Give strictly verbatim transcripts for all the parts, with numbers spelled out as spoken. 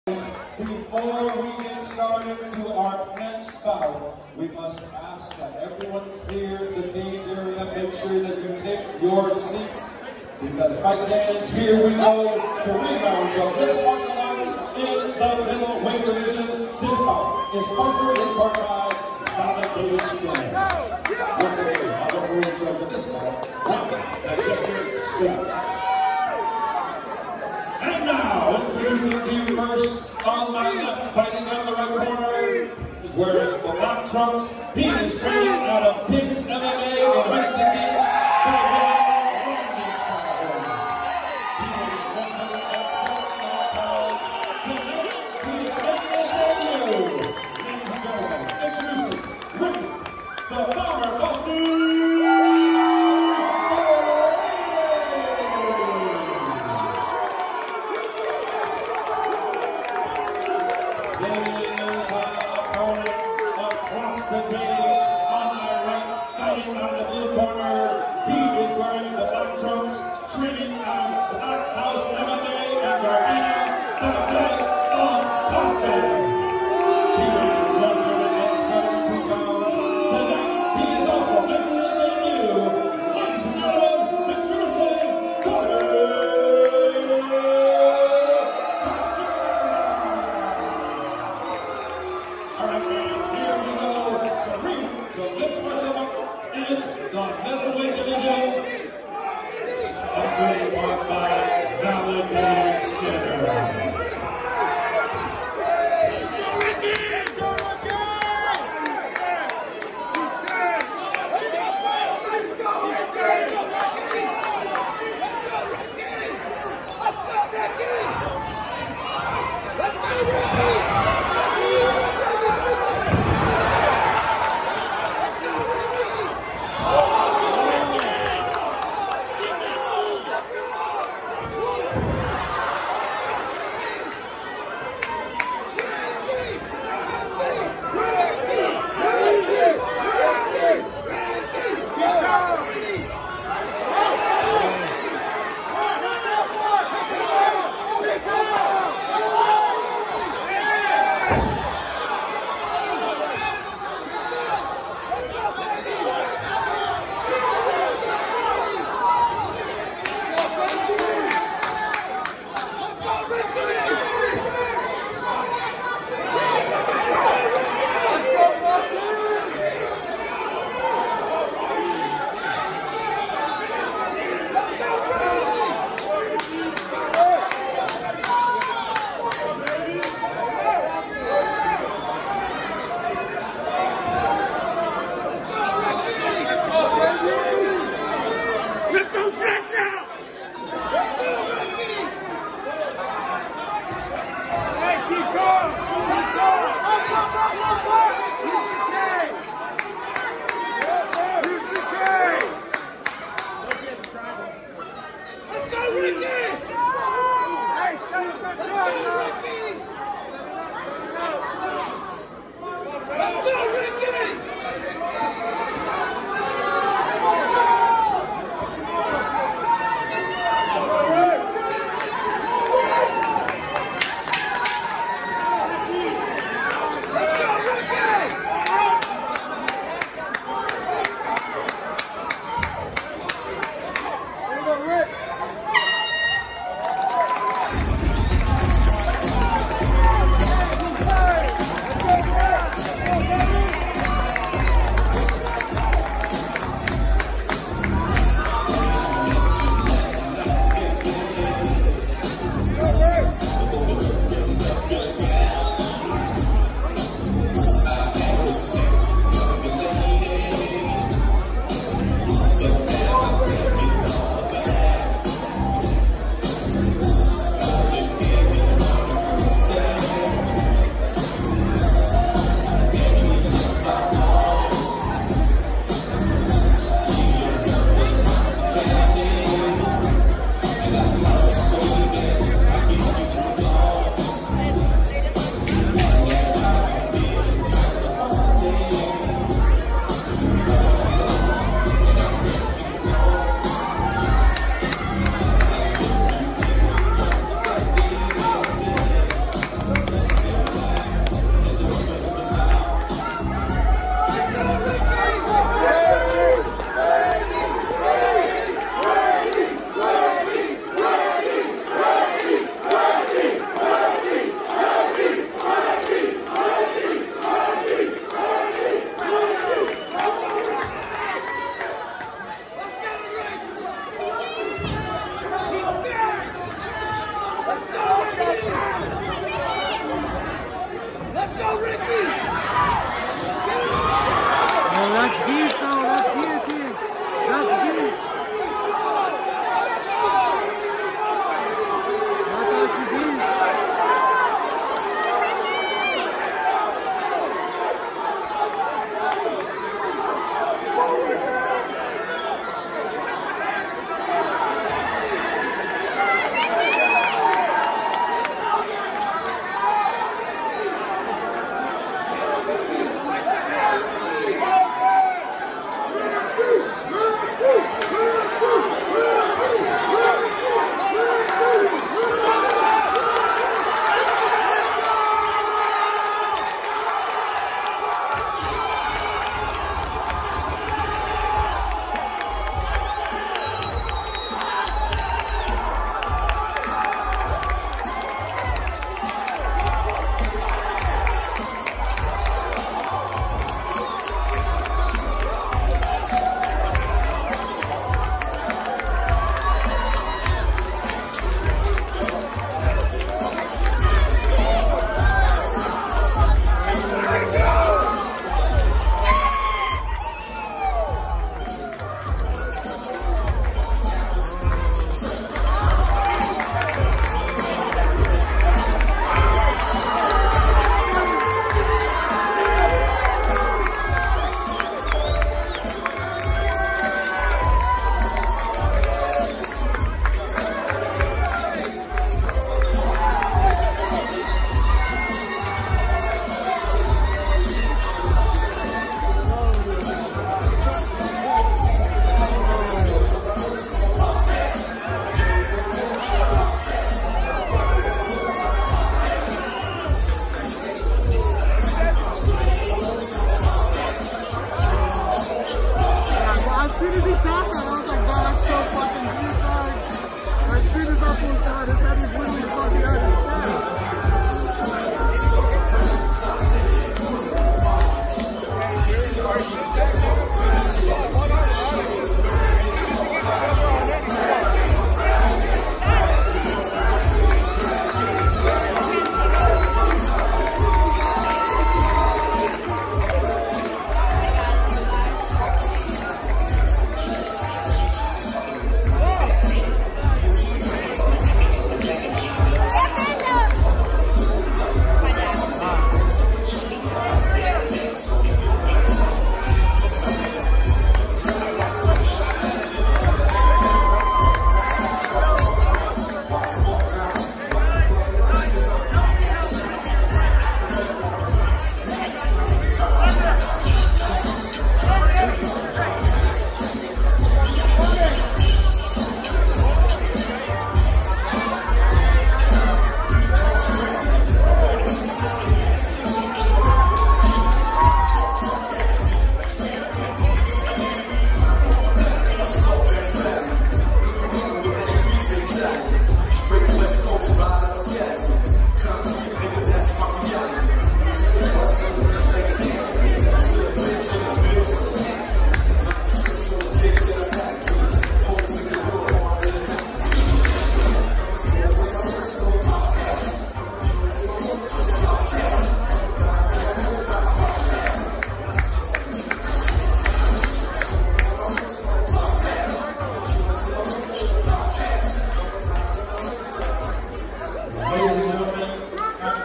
Before we get started to our next bout, we must ask that everyone clear the cage area, make sure that you take your seats, because fight fans, here we go, three rounds of mixed martial arts in the middleweight division. This bout is sponsored in part by Validated Slam. Once again, our referee in charge of this bout, Manchester Scott. And now, introducing to you first, on my left, fighting on the right corner, is wearing the black trunks. He is training out of King's M M A in Huntington Beach, California, Long Beach, California. He weighs one hundred sixty-nine pounds. Tonight, he is making his debut. Ladies and gentlemen, introducing Ricky, the Bomber Bossy. The cage on my right, fighting on the blue corner. He is wearing the black trunks, training out Black House M M A and Arena, the Day of Compton. He weighs one hundred seventy-two pounds. Tonight, he is also making his debut. Ladies and gentlemen, introducing Cody Hatcher. All right, man, here we go. So let's wrestle up in the middleweight division, sponsored in part by Validated Center.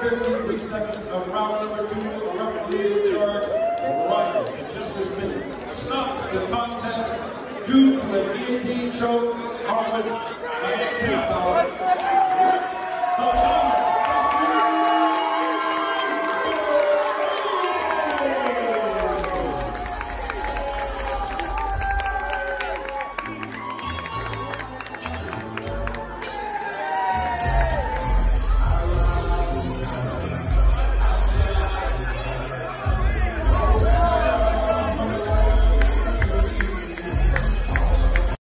fifty-three seconds of round number two. A referee in charge, Ryan, in just a minute, stops the contest due to a guillotine choke. Harwood, Diane Tapau,